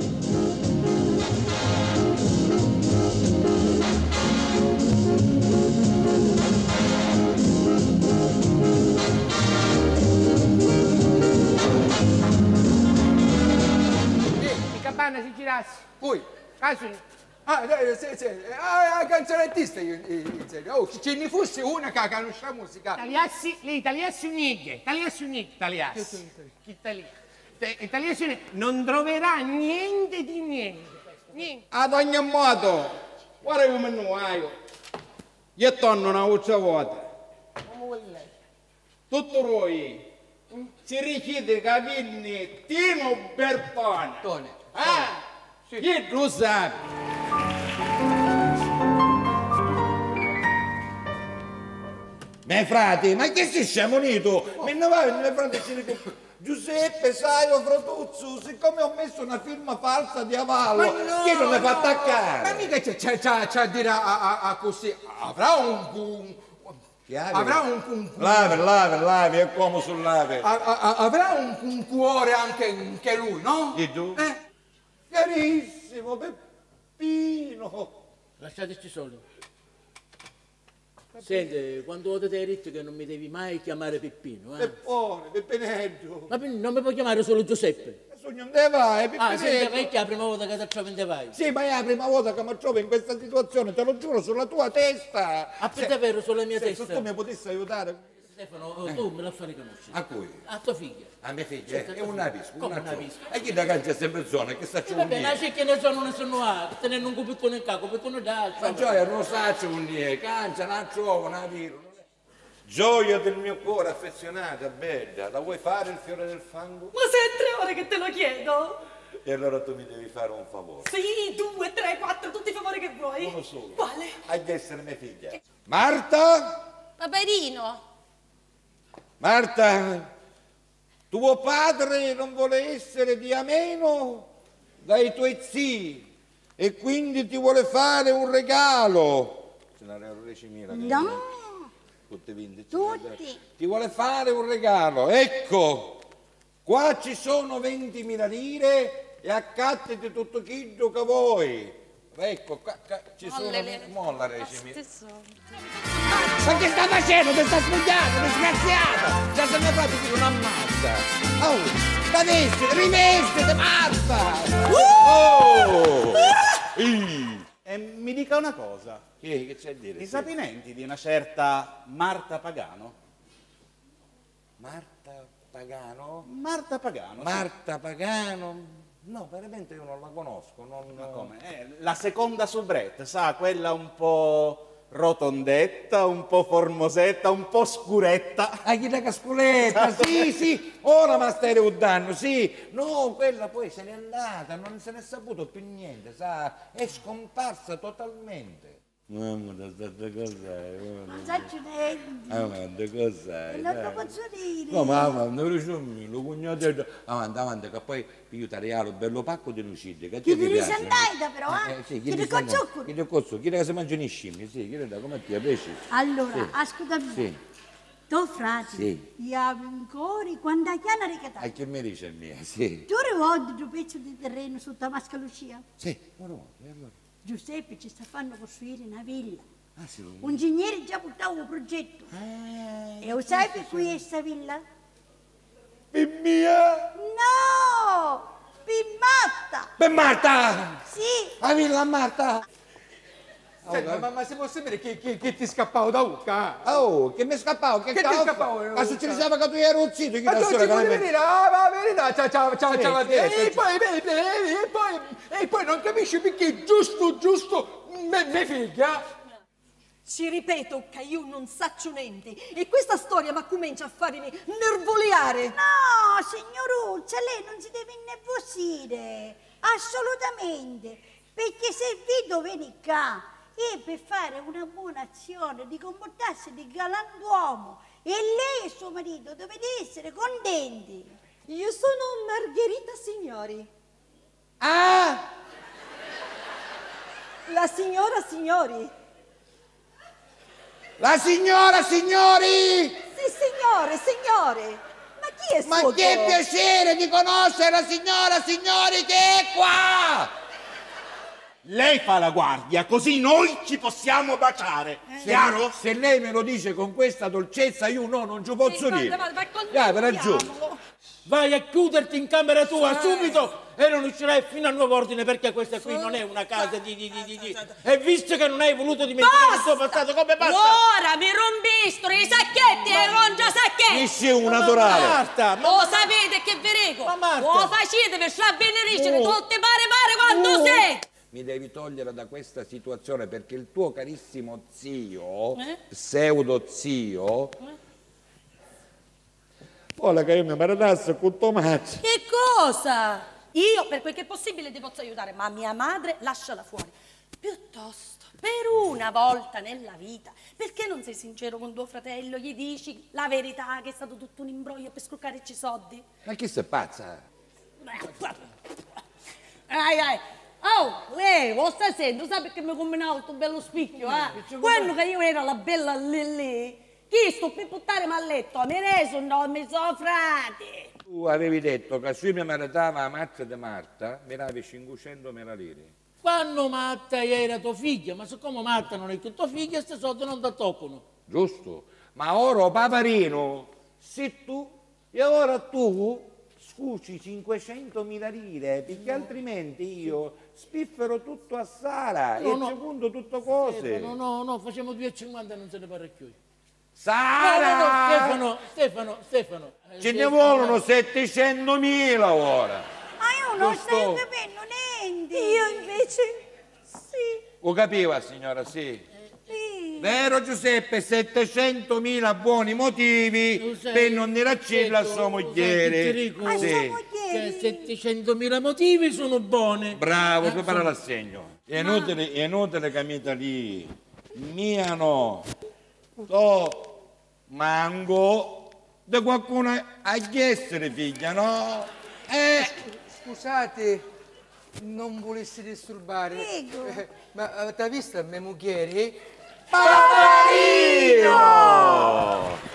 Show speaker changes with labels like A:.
A: Capanna si girasse.
B: Poi?
A: Caso.
B: Ah, sì. Ah, canzonettista in serio. Oh, ce ne fosse una che conosce la musica.
A: Italiassi unighe. Italiassi non troverà niente di niente. Niente.
B: Ad ogni modo, guarda come non hai. Io torno una volta volta.
A: Come vuole lei?
B: Tutto voi si richiede che viene Tino Bertone.
A: Tone.
B: Ah,
A: Sì.
B: chi lo sa? Miei frati, ma che si siamo unito? Me ne vai, miei frati ci dico, Giuseppe, sai, Fratuzzo, siccome ho messo una firma falsa di avallo, chi non mi fa attaccare? Ma mica c'è a dire a così, avrà un
C: Lavi, è come sul lave.
B: avrà un cuore anche lui, no?
C: E tu?
B: Carissimo Peppino.
A: Lasciateci solo. Senti, quando volete ti hai detto che non mi devi mai chiamare Peppino,
B: Peppone, Peppinello.
A: Ma non mi puoi chiamare solo Giuseppe?
B: Non te vai, Peppinello.
A: Senti, perché è la prima volta che ti trovi in te vai?
B: Sì, ma è la prima volta che mi trovo in questa situazione, te lo giuro, sulla tua testa.
A: Per davvero, sulla mia testa?
B: Se tu mi potessi aiutare.
A: Stefano, tu me la fai riconoscere.
C: A cui?
A: A tua figlia.
C: A mia figlia? È un navisco.
A: Come un navisco?
C: E chi da cancia sempre zona, che sta c'è un
A: Vabbè, ma c'è che ne sono nessuno a, che tenendo un cubettone in capo, cubettone d'altro.
C: Ma gioia non sa c'è un nie, cancia, non trovo, non viro. Gioia del mio cuore affezionata, bella, la vuoi fare il fiore del fango?
D: Ma se è 3 ore che te lo chiedo!
C: E allora tu mi devi fare un favore.
D: Sì, 2, 3, 4, tutti i favori che vuoi.
C: Uno solo.
D: Quale?
C: Hai di essere mia figlia.
B: Marta?
E: Paperino,
B: Marta, tuo padre non vuole essere di ameno dai tuoi zii e quindi ti vuole fare un regalo.
C: Ce n'erano 10.000.
E: no,
C: Tutti vinti.
E: tutti.
B: Ti vuole fare un regalo. Ecco, qua ci sono 20.000 lire e accattati tutto quello che vuoi. Ecco, qua ci sono...
C: Molla 10.000.
B: Ma che sta facendo? Ti sta svegliando, disgraziata! Già se ne fate qui non ammazza! Oh, da vestite, rivestite, Marta! Oh!
F: E mi dica una cosa,
C: Che c'è a dire?
F: disabinenti di una certa Marta Pagano?
C: Marta Pagano?
F: Marta Pagano, sì.
C: Marta Pagano? No, veramente io non la conosco.
F: Ma come? La seconda soubrette, sa, quella un po' rotondetta, un po' formosetta, un po' scuretta.
B: Ah, chi da casculetta, sì, ora ma stai riudando, sì. No, quella poi se n'è andata, non se n'è saputo più niente, sa, è scomparsa totalmente.
C: Mamma, questa cos'è?
E: Non s'accidenti.
C: Avanti, cos'è?
E: Non lo posso dire.
C: No, ma avanti, lo cugnato. Avanti, che poi io ti regalo un bello pacco di lucidi. Che
E: Chi
C: ti
E: ti
C: piace?
E: risandaita però,
C: Sì,
E: Chi ti cozzocco.
C: chi ti cozzo? Chi che si mangiano i scimmie? Sì, chi da come ti pesci?
E: Allora,
C: Sì.
E: ascoltami.
C: Sì.
E: Tuo frate,
C: Sì.
E: io avevo ancora quando chiana ricatata.
C: A che mi dice mia? Sì.
E: Tu rivolgi due pezzi di terreno sotto la Masca Lucia?
C: Sì, ma no, e allora?
E: Giuseppe ci sta fanno costruire una villa.
C: Ah, sì,
E: Un ingegnere già portava un progetto. E lo sai per cui è sta villa?
B: Per mia?
E: No! Per Matta!
B: Per Marta!
E: Sì!
B: La villa Marta! Senti, ma si può sapere che ti scappavo da Ucca? Oh, che mi scappavo? Che
C: ti scappavo?
B: Ma succedeva che tu eri uzzito, chi
C: Ma
B: da
C: tu
B: sola
C: ci
B: che
C: volevi
B: la
C: dire,
B: la verità, ciao,
C: E poi non capisci perché giusto, mia figlia.
D: Ci ripeto che io non saccio niente e questa storia ma comincia a farmi nervoleare.
E: No, signoruccia, lei non si deve innervosire. Assolutamente. Perché se vedo vieni qua e per fare una buona azione, di comportarsi di galantuomo e lei e suo marito dovete essere contenti.
D: Io sono Margherita Signori.
B: Ah!
D: La signora Signori.
B: La signora, signori!
D: Sì, signore. Ma chi chi è
B: Ma
D: suo
B: che
D: Gio?
B: piacere di conoscere la signora, signori, che è qua!
F: Lei fa la guardia, così noi ci possiamo baciare. Chiaro?
B: Se lei me lo dice con questa dolcezza, io no, non ci posso dire.
D: Vai,
B: Per ragione.
A: Vai a chiuderti in camera tua subito e non uscirai fino a nuovo ordine, perché questa qui non è una casa di. E visto che non hai voluto dimenticare il tuo passato, come basta?
G: Ora mi rompistro i sacchetti e rongia sacchetti!
B: Missi un naturale.
A: Marta,
G: Lo sapete che vi rego?
A: Ma Marta!
G: Lo facete per sciabbeneriscere tutte pare quando sei!
B: Mi devi togliere da questa situazione perché il tuo carissimo zio, pseudo zio, vuole che io mi maratassi con Tomaccio.
G: Che cosa? Io, per quel che è possibile, ti posso aiutare, ma mia madre lasciala fuori. Piuttosto, per una volta nella vita, perché non sei sincero con tuo fratello? Gli dici la verità, che è stato tutto un imbroglio per scroccarci i soldi?
B: Ma chi sei pazza?
G: Oh, lei, lo stai sentendo? Sai perché mi ha combinato questo bello spicchio, Quando che io ero la bella lì, chi sto per buttare a letto? Mi reso, no, mi sono frati.
B: Tu avevi detto che se mi maritava la mazza di Marta, mi davi 500.000 lire.
A: quando Marta era tua figlia, ma siccome Marta non è più tua figlia, queste soldi non ti toccano.
B: Giusto? Ma ora, paparino, se tu, e ora tu scuci 500.000 lire, perché altrimenti io spiffero tutto a Sara e secondo tutto cose.
A: No, facciamo 2,50 e non se ne parla più.
B: Sara!
A: No, Stefano.
B: Ce ne vogliono 700.000 ora.
E: Ma io non
B: Giusto.
E: stai capendo niente.
D: Io invece sì.
B: Lo capiva, signora, sì.
E: Sì.
B: Vero Giuseppe, 700.000 buoni motivi per non dire a Cilla a sua mogliere.
E: A sua
B: Sì.
E: mogliere.
A: 700.000 motivi sono buoni.
B: Bravo, prepara l'assegno. È inutile che mi lì. Mia no. Mango. Da qualcuno a essere figlia, no?
H: Scusate, non volessi disturbare.
E: Prego.
H: Ma t'ha visto mia moglie?
B: Paparino!